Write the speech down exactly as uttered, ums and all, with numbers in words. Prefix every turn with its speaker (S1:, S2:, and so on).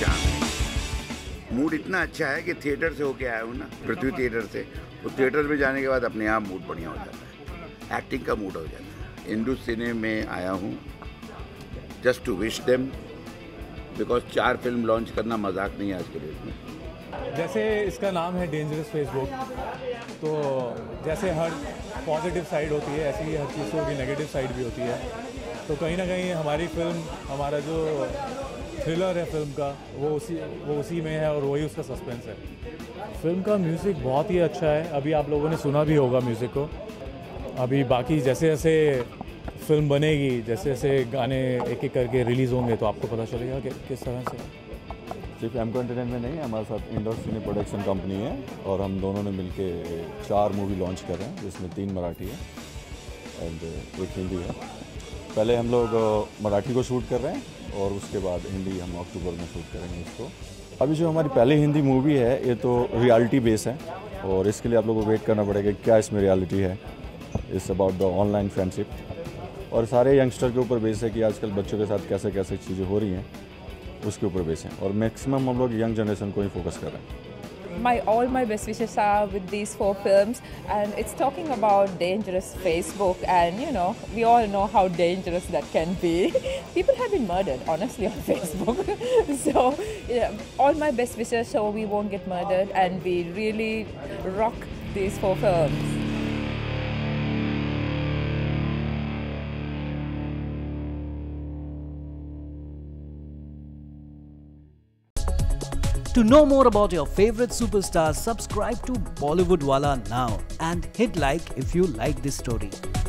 S1: Charm है। Mood इतना अच्छा है कि थिएटर से होके आया हूँ ना, पृथ्वी थिएटर से, तो थिएटर में जाने के बाद अपने आप मूड बढ़िया हो जाता है, एक्टिंग का मूड हो जाता है। हिंदू सिने में आया हूँ just to wish them, because चार फिल्म लॉन्च करना मजाक नहीं है आज के डेट में।
S2: जैसे इसका नाम है डेंजरस फेसबुक, तो जैसे हर पॉजिटिव साइड होती है ऐसे ही हर चीज़ की नेगेटिव साइड भी होती है। तो कहीं ना कहीं हमारी फिल्म, हमारा जो थ्रिलर है फिल्म का, वो उसी वो उसी में है और वही उसका सस्पेंस है। फिल्म का म्यूज़िक बहुत ही अच्छा है, अभी आप लोगों ने सुना भी होगा म्यूज़िक को। अभी बाकी जैसे जैसे फिल्म बनेगी, जैसे जैसे गाने एक एक करके रिलीज़ होंगे तो आपको पता चलेगा कि किस तरह से।
S3: सिर्फ एमको एंटरटेनमेंट नहीं है, हमारे साथ इंडोर सिने प्रोडक्शन कंपनी है और हम दोनों ने मिलके चार मूवी लॉन्च कर रहे हैं, जिसमें तीन मराठी है एंड एक हिंदी है। पहले हम लोग मराठी को शूट कर रहे हैं और उसके बाद हिंदी हम अक्टूबर में शूट करेंगे इसको। अभी जो हमारी पहली हिंदी मूवी है ये तो रियलिटी बेस है और इसके लिए आप लोगों को वेट करना पड़ेगा क्या इसमें रियलिटी है। It's about the online friendship और सारे यंगस्टर के ऊपर बेस है कि आजकल बच्चों के साथ कैसे कैसे चीज़ें हो रही हैं, उसके ऊपर बेस है और मैक्सिमम हम लोग यंग जनरेशन को ही फोकस कर रहे हैं।
S4: My all my best wishes are with these four films, and it's talking about dangerous Facebook, and you know we all know how dangerous that can be. People have been murdered honestly on Facebook, so yeah, all my best wishes so we won't get murdered and we really rock these four films.
S5: To know more about your favorite superstars, subscribe to Bollywood Wala now and hit like if you like this story.